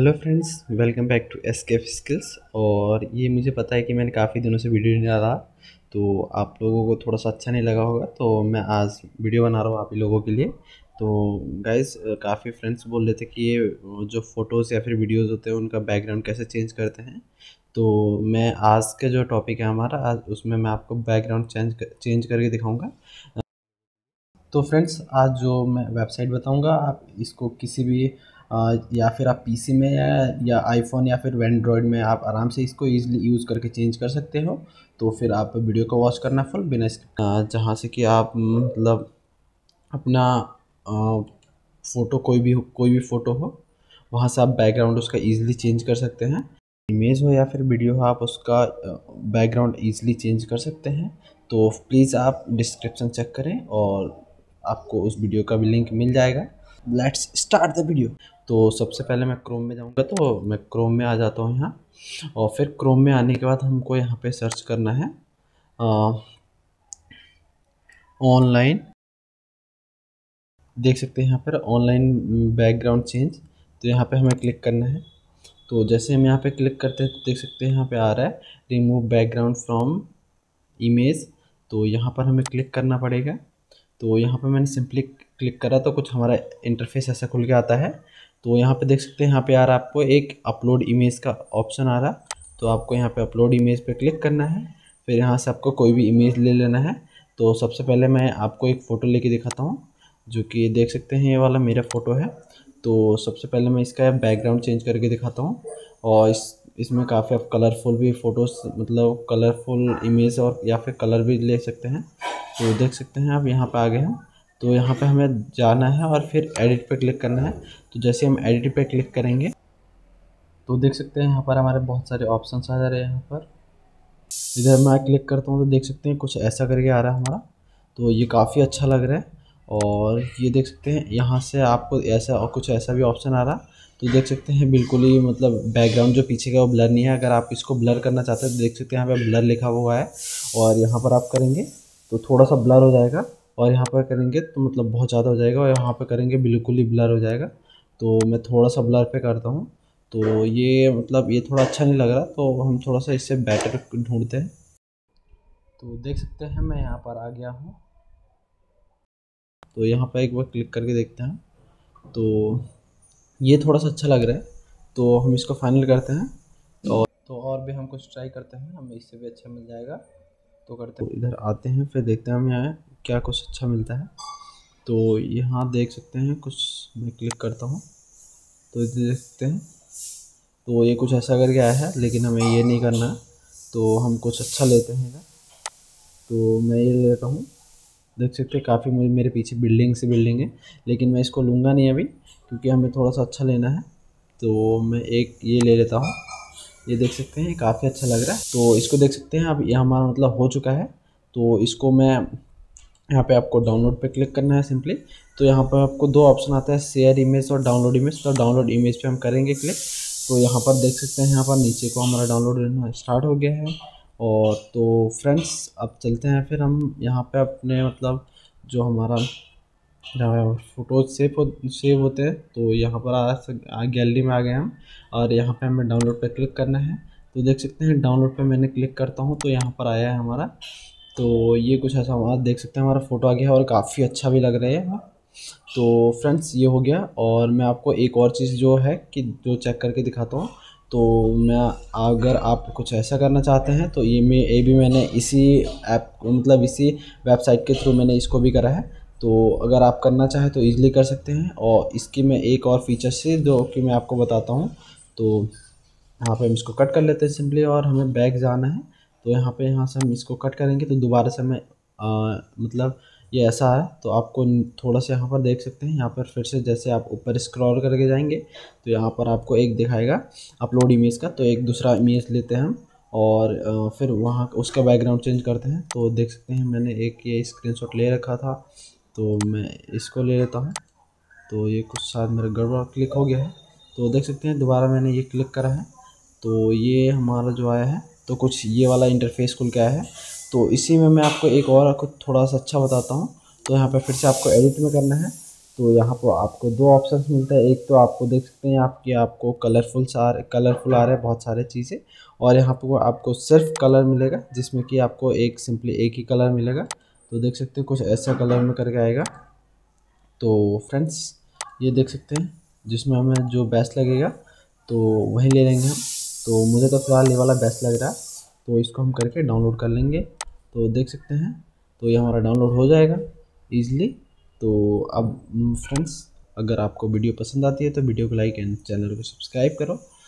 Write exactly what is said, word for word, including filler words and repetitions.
Hello friends, welcome back to escape skills. और ये मुझे पता है कि मैंने काफ़ी दिनों से वीडियो नहीं डाला, तो आप लोगों को थोड़ा सा अच्छा नहीं लगा होगा, तो मैं आज वीडियो बना रहा हूँ आप ही लोगों के लिए। तो गाइस, काफ़ी फ्रेंड्स बोल रहे थे कि ये जो फ़ोटोज़ या फिर वीडियोज़ होते हैं उनका बैकग्राउंड कैसे चेंज करते हैं। तो मैं आज का जो टॉपिक है हमारा, आज उसमें मैं आपको बैकग्राउंड चेंज कर, चेंज करके दिखाऊँगा। तो फ्रेंड्स, आज जो मैं वेबसाइट बताऊंगा, आप इसको किसी भी आ, या फिर आप पीसी में या, या आईफोन या फिर एंड्रॉयड में आप आराम से इसको इजीली यूज़ करके चेंज कर सकते हो। तो फिर आप वीडियो को वॉच करना फुल बिना स्किप, जहाँ से कि आप मतलब अपना फ़ोटो कोई भी कोई भी फ़ोटो हो, वहाँ से आप बैकग्राउंड उसका ईज़िली चेंज कर सकते हैं। इमेज हो या फिर वीडियो हो, आप उसका बैकग्राउंड ईज़िली चेंज कर सकते हैं। तो प्लीज़ आप डिस्क्रिप्शन चेक करें और आपको उस वीडियो का भी लिंक मिल जाएगा। Let's start the video. तो सबसे पहले मैं क्रोम में जाऊंगा, तो मैं क्रोम में आ जाता हूँ यहाँ। और फिर क्रोम में आने के बाद हमको यहाँ पे सर्च करना है ऑनलाइन। देख सकते हैं यहाँ पर ऑनलाइन बैकग्राउंड चेंज, तो यहाँ पे हमें क्लिक करना है। तो जैसे हम यहाँ पे क्लिक करते हैं तो देख सकते हैं यहाँ पे आ रहा है रिमूव बैकग्राउंड फ्रॉम इमेज। तो यहाँ पर हमें क्लिक करना पड़ेगा। तो यहाँ पे मैंने सिंपली क्लिक करा तो कुछ हमारा इंटरफेस ऐसा खुल के आता है। तो यहाँ पे देख सकते हैं यहाँ पे आ रहा है आपको एक अपलोड इमेज का ऑप्शन आ रहा। तो आपको यहाँ पे अपलोड इमेज पे क्लिक करना है। फिर यहाँ से आपको कोई भी इमेज ले लेना है। तो सबसे पहले मैं आपको एक फ़ोटो लेके दिखाता हूँ, जो कि देख सकते हैं ये वाला मेरा फ़ोटो है। तो सबसे पहले मैं इसका बैकग्राउंड चेंज करके दिखाता हूँ। और इस इसमें काफ़ी आप कलरफुल भी फ़ोटोज़, मतलब कलरफुल इमेज और या फिर कलर भी ले सकते हैं। तो देख सकते हैं आप यहाँ पे आ गए हैं। तो यहाँ पे हमें जाना है और फिर एडिट पे क्लिक करना है। तो जैसे हम एडिट पे क्लिक करेंगे तो देख सकते हैं यहाँ पर हमारे बहुत सारे ऑप्शंस आ जा रहे हैं। यहाँ पर इधर मैं क्लिक करता हूँ तो देख सकते हैं कुछ ऐसा करके आ रहा है हमारा। तो ये काफ़ी अच्छा लग रहा है। और ये देख सकते हैं यहाँ से आपको ऐसा और कुछ ऐसा भी ऑप्शन आ रहा। तो देख सकते हैं बिल्कुल ही मतलब बैकग्राउंड जो पीछे का वो ब्लर नहीं है। अगर आप इसको ब्लर करना चाहते हैं तो देख सकते हैं यहाँ पे ब्लर लिखा हुआ है। और यहाँ पर आप करेंगे तो थोड़ा सा ब्लर हो जाएगा, और यहाँ पर करेंगे तो मतलब बहुत ज़्यादा हो जाएगा, और यहाँ पर करेंगे बिल्कुल ही ब्लर हो जाएगा। तो मैं थोड़ा सा ब्लर पे करता हूँ। तो ये मतलब ये थोड़ा अच्छा नहीं लग रहा, तो हम थोड़ा सा इससे बेटर ढूंढते हैं। तो देख सकते हैं मैं यहाँ पर आ गया हूँ। तो यहाँ पर एक बार क्लिक करके देखते हैं। तो ये थोड़ा सा अच्छा लग रहा है, तो हम इसको फाइनल करते हैं। और तो और भी हम कुछ ट्राई करते हैं, हमें इससे भी अच्छा मिल जाएगा तो करते हैं। इधर आते हैं, फिर देखते हैं हम यहाँ क्या कुछ अच्छा मिलता है। तो यहाँ देख सकते हैं कुछ, मैं क्लिक करता हूँ तो इधर देख सकते हैं तो ये कुछ ऐसा करके आया है, लेकिन हमें ये नहीं करना है। तो हम कुछ अच्छा लेते हैं इधर। तो मैं ये ले लेता हूँ। देख सकते हैं काफ़ी मेरे पीछे बिल्डिंग से बिल्डिंग है, लेकिन मैं इसको लूँगा नहीं अभी, क्योंकि हमें थोड़ा सा अच्छा लेना है। तो मैं एक ये ले लेता हूँ। ये देख सकते हैं काफ़ी अच्छा लग रहा है। तो इसको देख सकते हैं अब ये हमारा मतलब हो चुका है। तो इसको मैं यहाँ पे आपको डाउनलोड पे क्लिक करना है सिंपली। तो यहाँ पर आपको दो ऑप्शन आता है, शेयर इमेज और डाउनलोड इमेज। तो डाउनलोड इमेज पे हम करेंगे क्लिक। तो यहाँ पर देख सकते हैं यहाँ पर नीचे को हमारा डाउनलोड होना स्टार्ट हो गया है। और तो फ्रेंड्स, अब चलते हैं फिर हम यहाँ पे अपने मतलब जो हमारा फ़ोटोज सेव हो सेव होते हैं, तो यहाँ पर आ गैलरी में आ गए हम। और यहाँ पे हमें डाउनलोड पे क्लिक करना है। तो देख सकते हैं डाउनलोड पे मैंने क्लिक करता हूँ तो यहाँ पर आया है हमारा। तो ये कुछ ऐसा हमारा देख सकते हैं हमारा फ़ोटो आ गया है और काफ़ी अच्छा भी लग रहा है। तो फ्रेंड्स, ये हो गया। और मैं आपको एक और चीज़ जो है कि जो चेक करके दिखाता हूँ। तो मैं अगर आप कुछ ऐसा करना चाहते हैं तो ये मैं ये भी मैंने इसी ऐप मतलब इसी वेबसाइट के थ्रू मैंने इसको भी करा है। तो अगर आप करना चाहें तो ईज़िली कर सकते हैं। और इसकी मैं एक और फीचर से जो कि मैं आपको बताता हूँ। तो यहाँ पे हम इसको कट कर लेते हैं सिंपली, और हमें बैक जाना है। तो यहाँ पे यहाँ से हम इसको कट करेंगे तो दोबारा से हमें मतलब ये ऐसा है। तो आपको थोड़ा सा यहाँ पर देख सकते हैं, यहाँ पर फिर से जैसे आप ऊपर स्क्रॉल करके जाएंगे तो यहाँ पर आपको एक दिखाएगा अपलोड इमेज का। तो एक दूसरा इमेज लेते हैं हम, और फिर वहाँ उसका बैकग्राउंड चेंज करते हैं। तो देख सकते हैं मैंने एक ये स्क्रीनशॉट ले रखा था, तो मैं इसको ले लेता हूँ। तो ये कुछ शायद मेरा गड़बड़ क्लिक हो गया है। तो देख सकते हैं दोबारा मैंने ये क्लिक करा है, तो ये हमारा जो आया है तो कुछ ये वाला इंटरफेस खुल के आया है। तो इसी में मैं आपको एक और कुछ थोड़ा सा अच्छा बताता हूँ। तो यहाँ पे फिर से आपको एडिट में करना है। तो यहाँ पर आपको दो ऑप्शंस मिलता है। एक तो आपको देख सकते हैं आपकी आपको कलरफुल सारे कलरफुल आ रहे हैं बहुत सारे चीज़ें, और यहाँ पर आपको सिर्फ कलर मिलेगा जिसमें कि आपको एक सिंपली एक ही कलर मिलेगा। तो देख सकते हैं कुछ ऐसा कलर में करके आएगा। तो फ्रेंड्स ये देख सकते हैं जिसमें हमें जो बेस्ट लगेगा तो वही ले लेंगे हम। तो मुझे तो फिलहाल ये वाला बेस्ट लग रहा है, तो इसको हम करके डाउनलोड कर लेंगे। तो देख सकते हैं तो ये हमारा डाउनलोड हो जाएगा ईज़िली। तो अब फ्रेंड्स अगर आपको वीडियो पसंद आती है तो वीडियो को लाइक एंड चैनल को सब्सक्राइब करो।